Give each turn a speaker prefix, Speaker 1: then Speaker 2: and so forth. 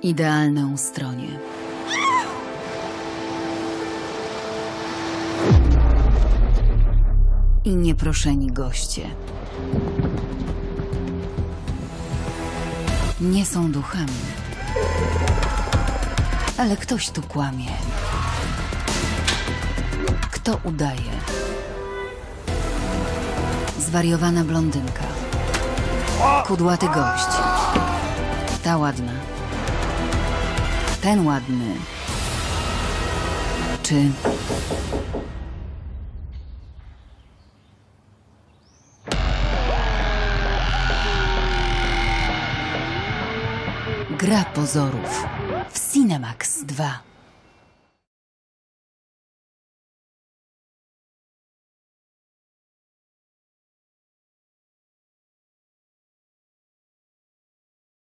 Speaker 1: Idealne ustronie. I nieproszeni goście. Nie są duchami. Ale ktoś tu kłamie. Kto udaje? Zwariowana blondynka. Kudłaty gość. Ta ładna. Ten ładny. Czy... Gra pozorów w Cinemax 2.